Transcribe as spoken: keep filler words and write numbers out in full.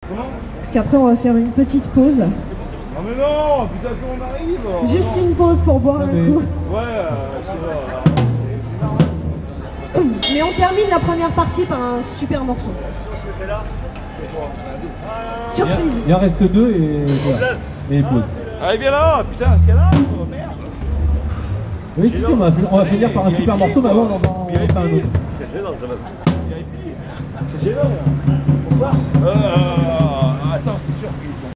Parce qu'après on va faire une petite pause. Ah mais non, putain qu'on arrive. Juste une pause pour boire un coup. Ouais, euh, Mais on termine la première partie par un super morceau. Surprise. Il en reste deux et voilà. Et pause. Allez viens là, putain, quel âge, merde. Oui, si, si, on va, on va finir par un super morceau, mais avant on en va en faire un autre. C'est gênant, c'est gênant. Pourquoi euh, Attends, c'est surprise.